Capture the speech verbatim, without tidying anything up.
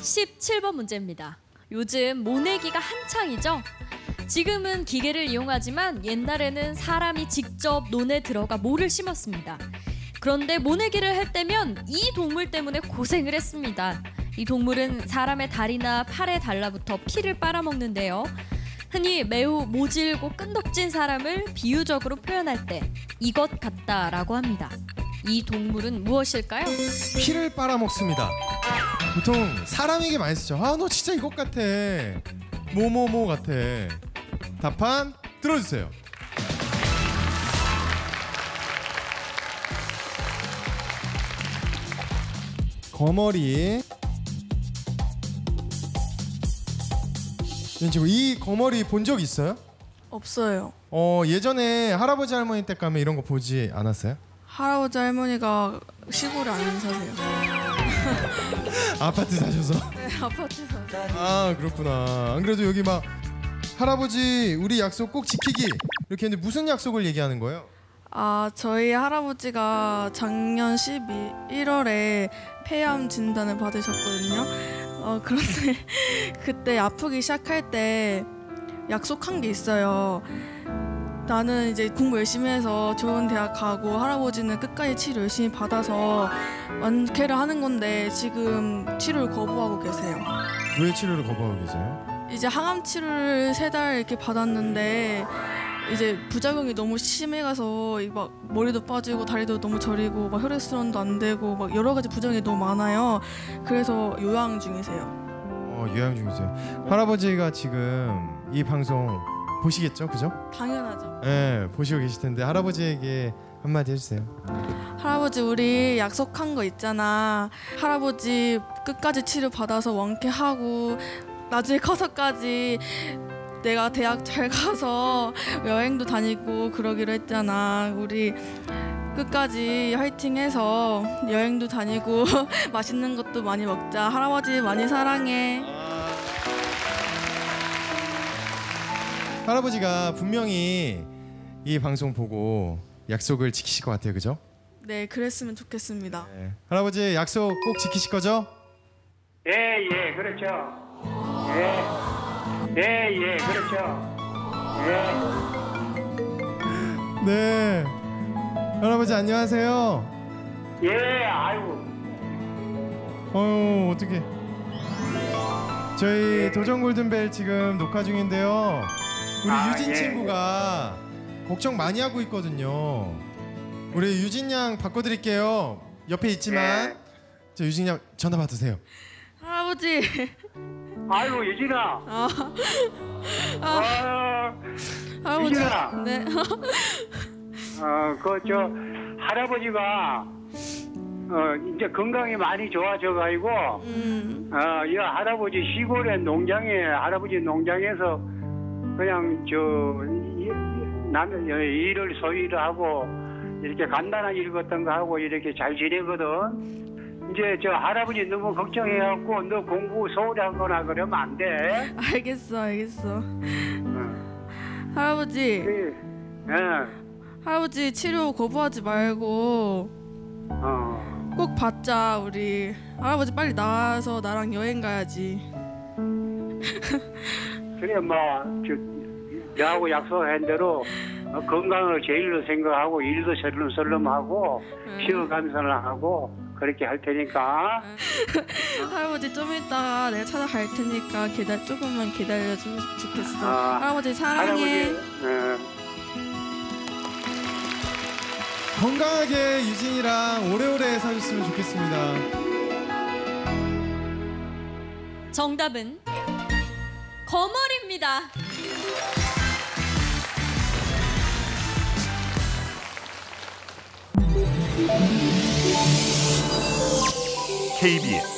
십칠 번 문제입니다. 요즘 모내기가 한창이죠. 지금은 기계를 이용하지만 옛날에는 사람이 직접 논에 들어가 모를 심었습니다. 그런데 모내기를 할 때면 이 동물 때문에 고생을 했습니다. 이 동물은 사람의 다리나 팔에 달라붙어 피를 빨아먹는데요. 흔히 매우 모질고 끈덕진 사람을 비유적으로 표현할 때 이것 같다라고 합니다. 이 동물은 무엇일까요? 피를 빨아먹습니다. 보통 사람에게 많이 쓰죠. 아, 너 진짜 이것 같아. 뭐뭐뭐 같아. 답판 들어주세요. 거머리. 지금 이 거머리 본 적 있어요? 없어요. 어, 예전에 할아버지 할머니 댁 가면 이런 거 보지 않았어요? 할아버지 할머니가 시골에 안 사세요. 아파트 사셔서? 네, 아파트 사세요. 아, 그렇구나. 안 그래도 여기 막 할아버지 우리 약속 꼭 지키기 이렇게 했는데 무슨 약속을 얘기하는 거예요? 아, 저희 할아버지가 작년 십일월에 폐암 진단을 받으셨거든요. 어, 그런데 그때 아프기 시작할 때 약속한 게 있어요. 나는 이제 공부 열심히 해서 좋은 대학 가고 할아버지는 끝까지 치료 열심히 받아서 완쾌를 하는 건데 지금 치료를 거부하고 계세요. 왜 치료를 거부하고 계세요? 이제 항암 치료를 세 달 이렇게 받았는데 이제 부작용이 너무 심해가서 막 머리도 빠지고 다리도 너무 저리고 막 혈액순환도 안 되고 막 여러 가지 부작용이 너무 많아요. 그래서 요양 중이세요. 어, 요양 중이세요. 할아버지가 지금 이 방송 보시겠죠, 그죠? 당연하죠. 네, 보시고 계실 텐데 할아버지에게 한마디 해주세요. 할아버지, 우리 약속한 거 있잖아. 할아버지 끝까지 치료 받아서 완쾌하고 나중에 커서까지 내가 대학 잘 가서 여행도 다니고 그러기로 했잖아. 우리 끝까지 화이팅해서 여행도 다니고 맛있는 것도 많이 먹자. 할아버지 많이 사랑해. 할아버지가 분명히 이 방송 보고 약속을 지키실 것 같아요, 그죠? 네, 그랬으면 좋겠습니다. 네. 할아버지 약속 꼭 지키실 거죠? 예, 예, 그렇죠. 예, 예, 예, 그렇죠. 예. 네. 할아버지 안녕하세요. 예, 아이고. 어휴, 어떡해. 저희 도전 골든벨 지금 녹화 중인데요. 우리 아, 유진 예. 친구가 걱정 많이 하고 있거든요. 우리 유진 양 바꿔드릴게요. 옆에 있지만 예. 저 유진 양 전화 받으세요. 할아버지. 아이고, 유진아. 아, 아, 아, 할아버지. 유진아. 네. 어, 그, 저, 할아버지가, 어, 이제 건강이 많이 좋아져가지고, 음. 어, 이 할아버지 시골의 농장에, 할아버지 농장에서 그냥 저, 이- 나는 일을 소일을 하고, 이렇게 간단한 일 같은 거 하고 이렇게 잘 지내거든. 이제 저 할아버지 너무 걱정해갖고 너 공부 소홀히 하거나 그러면 안 돼. 알겠어, 알겠어. 어. 할아버지, 예. 예. 할아버지 치료 거부하지 말고 어. 꼭 받자. 우리 할아버지 빨리 나와서 나랑 여행 가야지. 그래 뭐 저, 내하고 약속한 대로 어, 건강을 제일로 생각하고 일도 설름설름하고 음. 피부 감산을 하고 그렇게 할 테니까. 할아버지 좀 이따가 내가 찾아갈 테니까 기다 조금만 기다려주면 좋겠어. 아, 할아버지 사랑해. 할아버지. 어. 건강하게 유진이랑 오래오래 사셨으면 좋겠습니다. 정답은 거머리입니다. 케이비에스